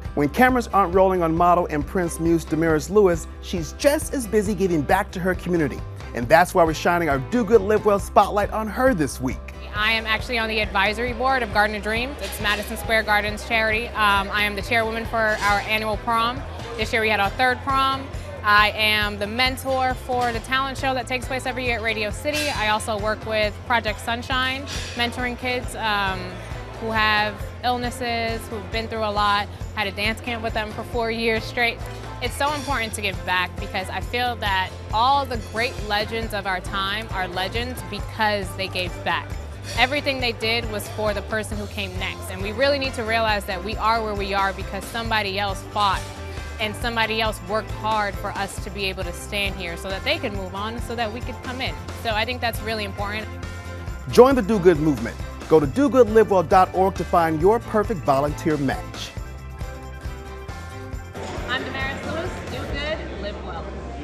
When cameras aren't rolling on model and Prince muse Damaris, she's just as busy giving back to her community. And that's why we're shining our Do Good Live Well spotlight on her this week. I am actually on the advisory board of Garden of Dreams. It's Madison Square Garden's charity. I am the chairwoman for our annual prom. This year we had our third prom. I am the mentor for the talent show that takes place every year at Radio City. I also work with Project Sunshine, mentoring kids who have illnesses, who've been through a lot. Had a dance camp with them for 4 years straight. It's so important to give back because I feel that all the great legends of our time are legends because they gave back. Everything they did was for the person who came next, and we really need to realize that we are where we are because somebody else fought and somebody else worked hard for us to be able to stand here so that they could move on so that we could come in. So I think that's really important. Join the Do Good movement. Go to dogoodlivewell.org to find your perfect volunteer match. I'm Damaris. Do good, live well.